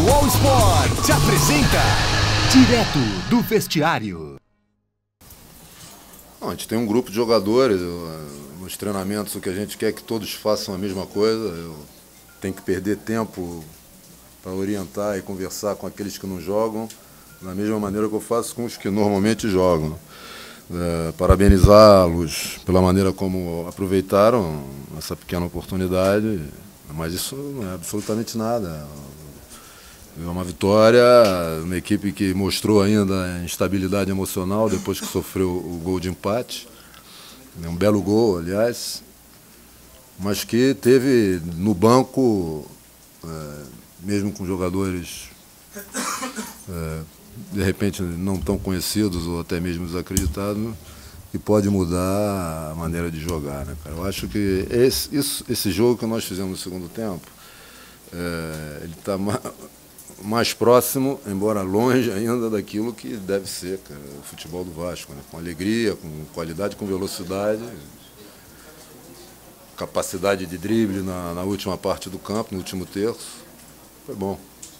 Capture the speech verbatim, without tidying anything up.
All Sport apresenta Direto do Vestiário. Não, a gente tem um grupo de jogadores, eu, nos treinamentos o que a gente quer é que todos façam a mesma coisa. Eu tenho que perder tempo para orientar e conversar com aqueles que não jogam, da mesma maneira que eu faço com os que normalmente jogam. É, parabenizá-los pela maneira como aproveitaram essa pequena oportunidade, mas isso não é absolutamente nada. É uma vitória, uma equipe que mostrou ainda a instabilidade emocional depois que sofreu o gol de empate. É um belo gol, aliás, mas que teve no banco, é, mesmo com jogadores é, de repente não tão conhecidos ou até mesmo desacreditados, que pode mudar a maneira de jogar, né, cara? Eu acho que esse, isso, esse jogo que nós fizemos no segundo tempo, é, ele está mais, mais próximo, embora longe ainda, daquilo que deve ser, cara, o futebol do Vasco, né? Com alegria, com qualidade, com velocidade, capacidade de drible na, na última parte do campo, no último terço. Foi bom.